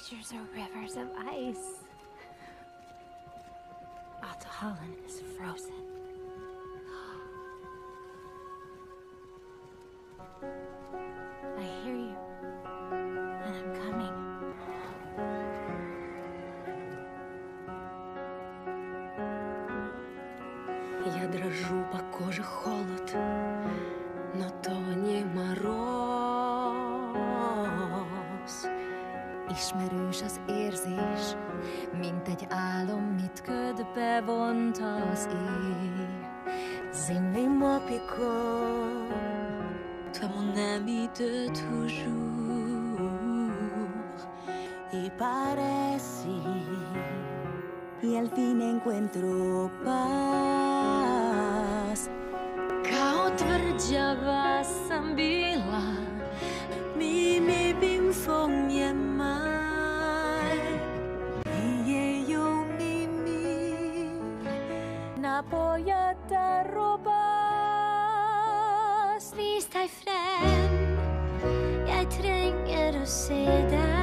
glaciers are rivers of ice. Alta Holland is frozen. I hear you, and I'm coming. Я дрожу, по коже холод, но то не moroz. Ismerős az érzés, mint egy álom, mit ködbe vont az éj. Dis-moi Pico, toi mon ami de toujours. Y parece, y al fin encuentro paz. Kao tvrđava sam bila, mi bim phong je maj. Y yo mi napojata robas. Vis deg frem, jeg trenger å se deg.